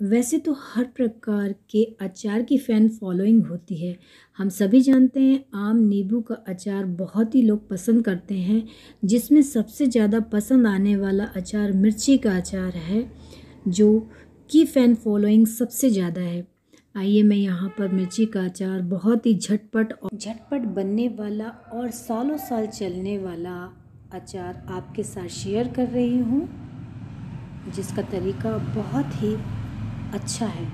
वैसे तो हर प्रकार के अचार की फ़ैन फॉलोइंग होती है। हम सभी जानते हैं आम नींबू का अचार बहुत ही लोग पसंद करते हैं, जिसमें सबसे ज़्यादा पसंद आने वाला अचार मिर्ची का अचार है, जो की फ़ैन फॉलोइंग सबसे ज़्यादा है। आइए मैं यहाँ पर मिर्ची का अचार बहुत ही झटपट बनने वाला और सालों साल चलने वाला अचार आपके साथ शेयर कर रही हूँ, जिसका तरीका बहुत ही अच्छा है।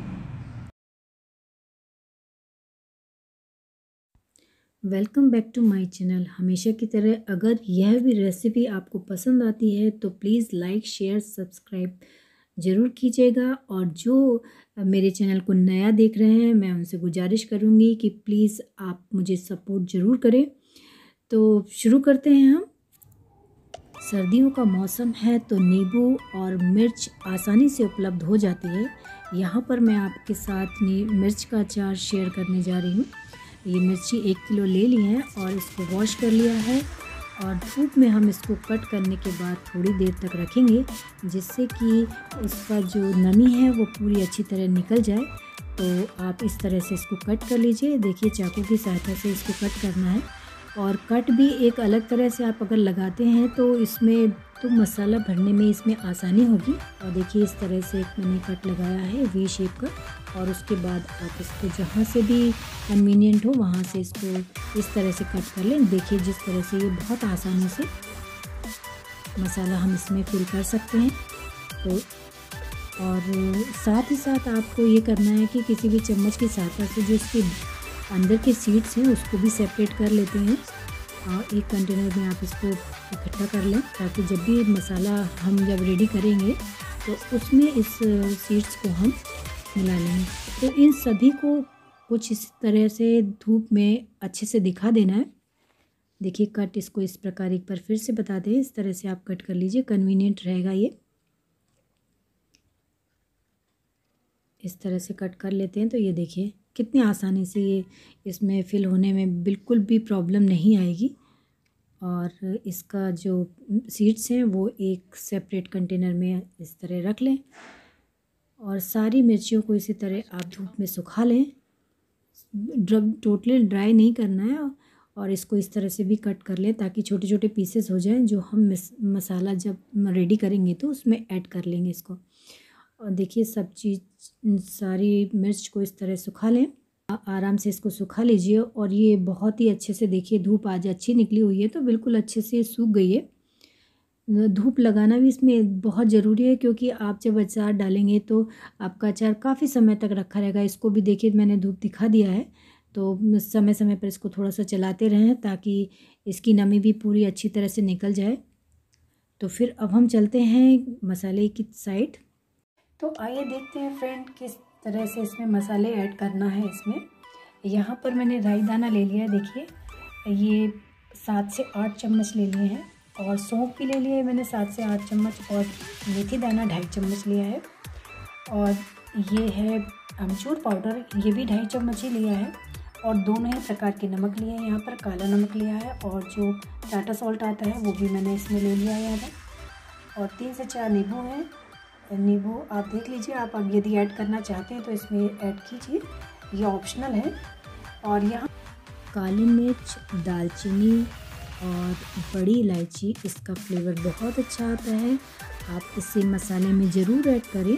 Welcome back to my channel. हमेशा की तरह अगर यह भी रेसिपी आपको पसंद आती है तो प्लीज़ लाइक शेयर सब्सक्राइब ज़रूर कीजिएगा, और जो मेरे चैनल को नया देख रहे हैं मैं उनसे गुजारिश करूँगी कि प्लीज़ आप मुझे सपोर्ट ज़रूर करें। तो शुरू करते हैं हम। सर्दियों का मौसम है तो नींबू और मिर्च आसानी से उपलब्ध हो जाती है। यहाँ पर मैं आपके साथ मिर्च का अचार शेयर करने जा रही हूँ। ये मिर्ची 1 किलो ले ली है और इसको वॉश कर लिया है, और धूप में हम इसको कट करने के बाद थोड़ी देर तक रखेंगे, जिससे कि इसका जो नमी है वो पूरी अच्छी तरह निकल जाए। तो आप इस तरह से इसको कट कर लीजिए। देखिए चाकू की सहायता से इसको कट करना है, और कट भी एक अलग तरह से आप अगर लगाते हैं तो इसमें तो मसाला भरने में इसमें आसानी होगी। और देखिए इस तरह से एक मैंने कट लगाया है वी शेप का, और उसके बाद आप इसको जहाँ से भी कन्वीनियंट हो वहाँ से इसको इस तरह से कट कर लें। देखिए जिस तरह से ये बहुत आसानी से मसाला हम इसमें फिल कर सकते हैं। तो और साथ ही साथ आपको ये करना है कि किसी भी चम्मच की सहायता से जो इसके अंदर के सीड्स हैं उसको भी सेपरेट कर लेते हैं, और एक कंटेनर में आप इसको इकट्ठा कर लें, ताकि जब भी मसाला हम जब रेडी करेंगे तो उसमें इस सीड्स को हम मिला लेंगे। तो इन सभी को कुछ इस तरह से धूप में अच्छे से दिखा देना है। देखिए कट इसको इस प्रकार एक बार फिर से बता दें, इस तरह से आप कट कर लीजिए, कन्वीनियंट रहेगा ये। इस तरह से कट कर लेते हैं तो ये देखिए कितनी आसानी से ये इसमें फिल होने में बिल्कुल भी प्रॉब्लम नहीं आएगी। और इसका जो सीड्स हैं वो एक सेपरेट कंटेनर में इस तरह रख लें, और सारी मिर्चियों को इसी तरह आप धूप में सुखा लें। टोटली ड्राई नहीं करना है, और इसको इस तरह से भी कट कर लें ताकि छोटे छोटे पीसेस हो जाएं, जो हम मसाला जब रेडी करेंगे तो उसमें ऐड कर लेंगे इसको। और देखिए सब चीज़ सारी मिर्च को इस तरह सुखा लें, आराम से इसको सुखा लीजिए। और ये बहुत ही अच्छे से देखिए धूप आज अच्छी निकली हुई है तो बिल्कुल अच्छे से सूख गई है। धूप लगाना भी इसमें बहुत ज़रूरी है, क्योंकि आप जब अचार डालेंगे तो आपका अचार काफ़ी समय तक रखा रहेगा। इसको भी देखिए मैंने धूप दिखा दिया है, तो समय समय पर इसको थोड़ा सा चलाते रहें ताकि इसकी नमी भी पूरी अच्छी तरह से निकल जाए। तो फिर अब हम चलते हैं मसाले की साइड। तो आइए देखते हैं फ्रेंड किस तरह से इसमें मसाले ऐड करना है। इसमें यहाँ पर मैंने राई दाना ले लिया है, देखिए ये 7 से 8 चम्मच ले लिए हैं, और सौंफ भी ले लिए है मैंने 7 से 8 चम्मच, और मेथी दाना 2.5 चम्मच लिया है, और ये है अमचूर पाउडर, ये भी 2.5 चम्मच ही लिया है, और दोनों ही प्रकार के नमक लिए हैं। यहाँ पर काला नमक लिया है, और जो टाटा सॉल्ट आता है वो भी मैंने इसमें ले लिया है यहाँ पर, और 3 से 4 नींबू हैं। नींबू आप देख लीजिए, आप यदि ऐड करना चाहते हैं तो इसमें ऐड कीजिए, ये ऑप्शनल है। और यहाँ काली मिर्च, दालचीनी और बड़ी इलायची, इसका फ्लेवर बहुत अच्छा आता है, आप इसे मसाले में ज़रूर ऐड करें।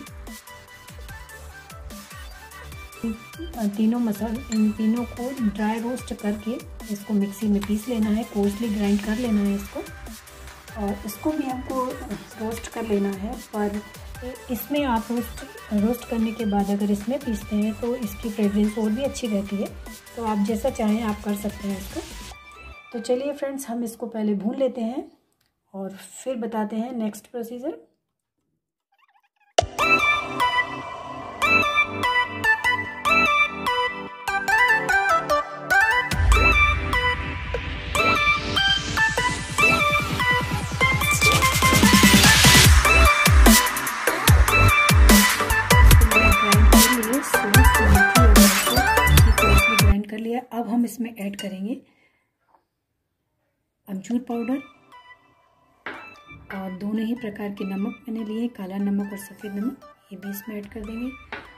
इन तीनों को ड्राई रोस्ट करके इसको मिक्सी में पीस लेना है, कोर्सली ग्राइंड कर लेना है इसको, और इसको भी हमको रोस्ट कर लेना है। पर इसमें आप रोस्ट करने के बाद अगर इसमें पीसते हैं तो इसकी फ्रेग्रेंस और भी अच्छी रहती है। तो आप जैसा चाहें आप कर सकते हैं इसको। तो चलिए फ्रेंड्स हम इसको पहले भून लेते हैं और फिर बताते हैं नेक्स्ट प्रोसीजर। अब हम इसमें ऐड करेंगे अमचूर पाउडर, और दोनों ही प्रकार के नमक मैंने लिए, काला नमक और सफ़ेद नमक, ये भी इसमें ऐड कर देंगे।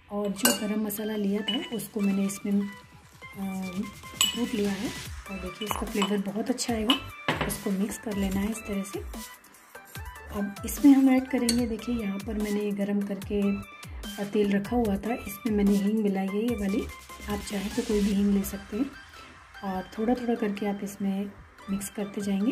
और जो गरम मसाला लिया था उसको मैंने इसमें कूट लिया है। और देखिए इसका फ्लेवर बहुत अच्छा आएगा। इसको मिक्स कर लेना है इस तरह से। अब इसमें हम ऐड करेंगे, देखिए यहाँ पर मैंने गरम करके तेल रखा हुआ था, इसमें मैंने हींग मिलाई है ये वाली। आप चाहें तो कोई भी हींग ले सकते हैं। और थोड़ा थोड़ा करके आप इसमें मिक्स करते जाएंगे।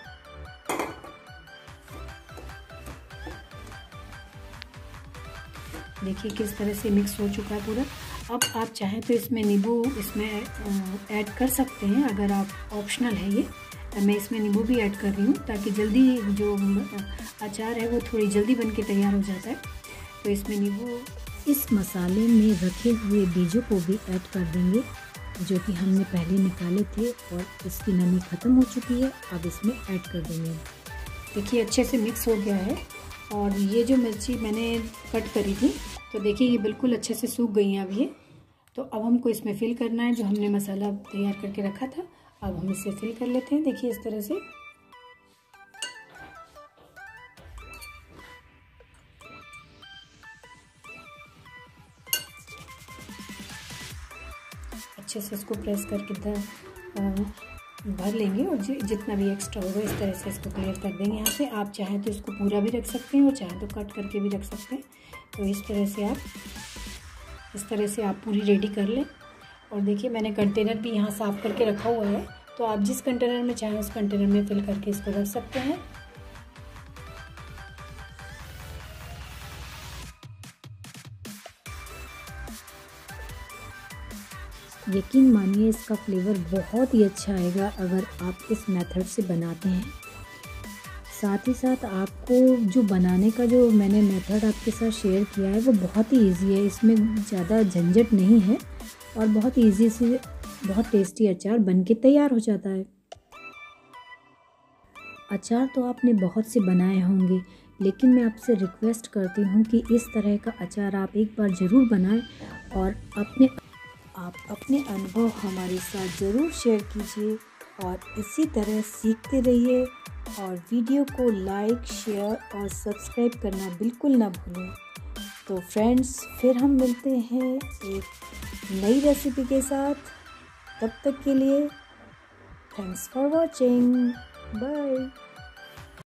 देखिए किस तरह से मिक्स हो चुका है पूरा। अब आप चाहें तो इसमें नींबू इसमें ऐड कर सकते हैं, अगर आप ऑप्शनल है ये। मैं इसमें नींबू भी ऐड कर रही हूँ ताकि जल्दी जो अचार है वो थोड़ी जल्दी बन के तैयार हो जाता है। तो इसमें नींबू, इस मसाले में रखे हुए बीजों को भी ऐड कर देंगे जो कि हमने पहले निकाले थे, और इसकी नमी ख़त्म हो चुकी है। अब इसमें ऐड कर देंगे। देखिए अच्छे से मिक्स हो गया है। और ये जो मिर्ची मैंने कट करी थी तो देखिए ये बिल्कुल अच्छे से सूख गई हैं अब ये। तो अब हमको इसमें फिल करना है जो हमने मसाला तैयार करके रखा था। अब हम इसे फिल कर लेते हैं, देखिए इस तरह से। अच्छे से इसको प्रेस करके भर लेंगे और जितना भी एक्स्ट्रा होगा इस तरह से इसको क्लियर कर देंगे यहाँ से। आप चाहें तो इसको पूरा भी रख सकते हैं और चाहें तो कट करके भी रख सकते हैं। तो इस तरह से आप पूरी रेडी कर लें। और देखिए मैंने कंटेनर भी यहाँ साफ़ करके रखा हुआ है, तो आप जिस कंटेनर में चाहें उस कंटेनर में फिल करके इसको रख सकते हैं। यकीन मानिए इसका फ्लेवर बहुत ही अच्छा आएगा अगर आप इस मेथड से बनाते हैं। साथ ही साथ आपको जो बनाने का जो मैंने मेथड आपके साथ शेयर किया है वो बहुत ही इजी है, इसमें ज़्यादा झंझट नहीं है और बहुत इजी से बहुत टेस्टी अचार बन के तैयार हो जाता है। अचार तो आपने बहुत से बनाए होंगे, लेकिन मैं आपसे रिक्वेस्ट करती हूँ कि इस तरह का अचार आप एक बार ज़रूर बनाएं और आप अपने अनुभव हमारे साथ ज़रूर शेयर कीजिए। और इसी तरह सीखते रहिए और वीडियो को लाइक, शेयर और सब्सक्राइब करना बिल्कुल ना भूलें। तो फ्रेंड्स फिर हम मिलते हैं एक नई रेसिपी के साथ। तब तक के लिए थैंक्स फॉर वॉचिंग, बाय।